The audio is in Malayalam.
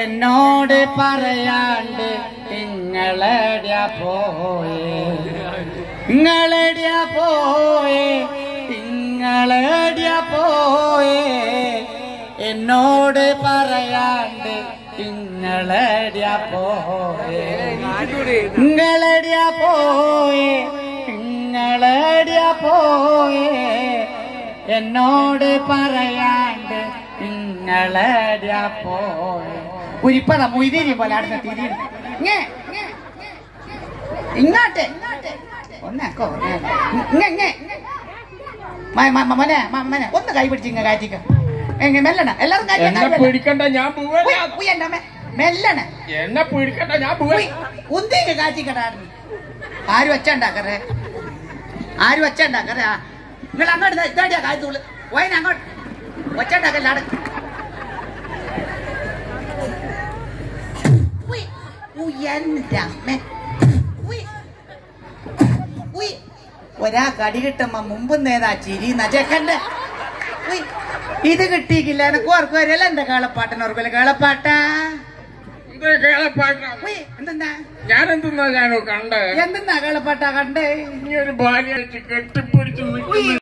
എന്നോട് പറയാണ്ട് ഇങ്ങളെടിയാ പോയേ ഇങ്ങളെടിയാ പോയേ ഇങ്ങളെടിയാ പോയേ എന്നോട് പറയാണ്ട് ഇങ്ങളെടിയാ പോയേ ഇങ്ങളെടിയാ പോയേ ഇങ്ങളെടിയാ പോയേ എന്നോട് പറയാണ്ട് ഇങ്ങളെടിയാ പോയേ ഉരിപ്പത മൊയ്തീരി പോലെ അടുത്ത തിരി ഇങ്ങോട്ട് ഒന്നേക്കോ മോനെ മോനെ ഒന്ന് കൈ പിടിച്ച് ഇങ്ങ കാറ്റിക്ക മെല്ലണ എല്ലാരും പിടിക്കണ്ട ഞാൻ മെല്ലണ എന്നെ പിടിക്കണ്ട ഞാൻ പോയി ഉന്തിക്ക് കാറ്റിക്കടായിരുന്നു ആരും ഒച്ചണ്ടാക്കറേ ആരും ഒച്ചണ്ടാക്കറേ നിങ്ങൾ അങ്ങോട്ട് ഇതാടിയാ കായത്തോള് പോയനെ അങ്ങോട്ട് ഒച്ചണ്ടാക്കല്ലാട് ഒരാ കടി കിട്ടുമ്പോ മുമ്പ് നേതാ ചിരി നജക്കണ്ട് ഇത് കിട്ടിയില്ല എനക്ക് ഓർക്ക് വരല്ല എന്റെ കേളപ്പാട്ടനോർക്കല്ല കേളപ്പാട്ടാ എന്തെന്നാ ഞാൻ എന്തെന്നാ ഞാനോ കണ്ടേ എന്തെന്നാ കേളപ്പാട്ടാ കണ്ടേ ഇനി ഒരു ഭാര്യ കെട്ടിപ്പിടിച്ചു